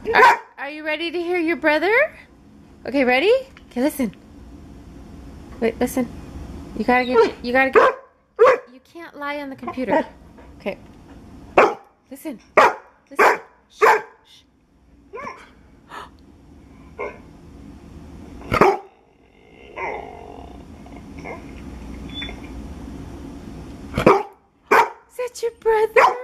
Are you ready to hear your brother? Okay, ready? Okay, listen. Wait, listen. You gotta get, you can't lie on the computer. Okay. Listen. Listen. Shh. Shh. Is that your brother?